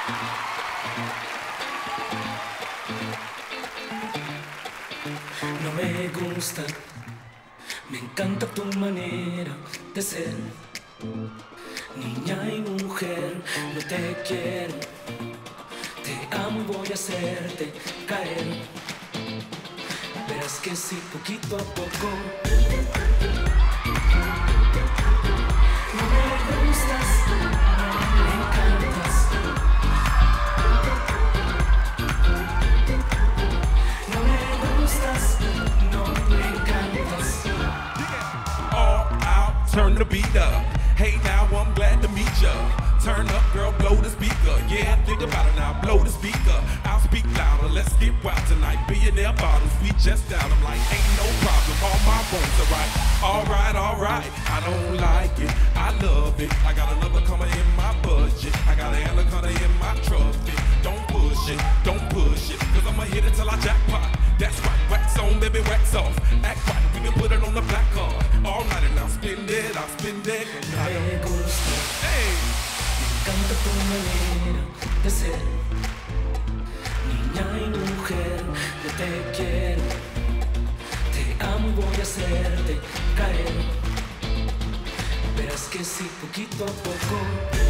No me gusta, me encanta tu manera de ser. Niña y mujer, no te quiero. Te amo y voy a hacerte caer. Verás que sí, poquito a poco. No me gustas, no me encantas. No me gustas, no me encantas. All out, turn the beat up. Hey now, I'm glad to meet ya. Turn up, girl, blow the speaker. Yeah, think about it now, blow the speaker. I'll speak louder, let's get wild tonight. Billionaire bottles, we just down. I'm like, ain't no problem, all my bones are right. Alright, I don't like it, I love it. I got another coming in my budget. I got an anaconda in my trophy. Don't push it, cause I'ma hit it till I jackpot. That's right, wax on, baby, wax off. Act right, we can put it on the black card. All night and I'll spend it. No me gusta, Hey. me encanta tu manera de ser. Niña y mujer, yo te quiero. Te amo y voy a hacerte caer. Verás que sí, poquito a poco.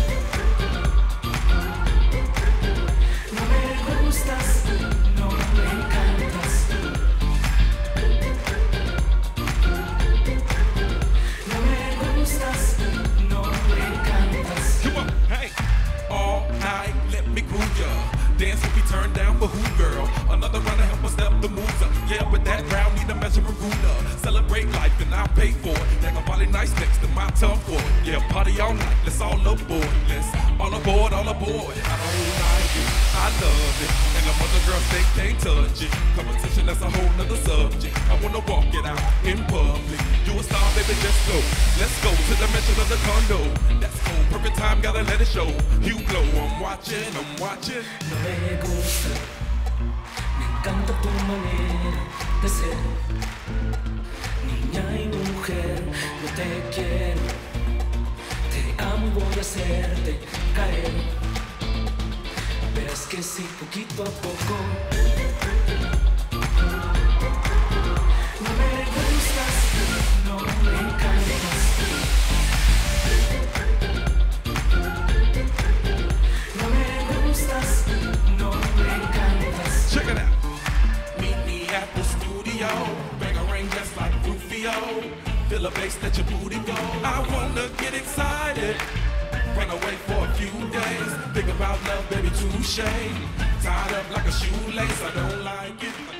No me gustas, no me encantas. No me gustas, no me encantas. Come on, hey. All night, let me groove ya. Dance will be turned down for who, girl? Another round to help us step the moves up. Yeah, but that round need a measuring ruler. Celebrate life and I'll pay for it. Like a body nice next to my tongue for it. Yeah, party all night, let's all aboard. Let's all aboard, all aboard. I don't like it, I love it. And the mother girls, they can't touch it. Competition, that's a whole nother subject. I wanna walk it out in public. You a star, baby, just go. Let's go to the mansion of the condo. That's cool, perfect time, gotta let it show. You blow, I'm watching. No me gusta, me encanta tu manera de ser. Niña y mujer, yo te quiero. Te amo y voy a hacerte caer. Verás que sí, poquito a poco. No me gustas, no me encantas. No me gustas, no me encantas. Check it out. Meet me at the studio. Bang a ring just like Rufio. Feel a bass, let your booty go. I wanna get excited. Run away for a few days. Think about love, baby, touche. Tied up like a shoelace, I don't like it.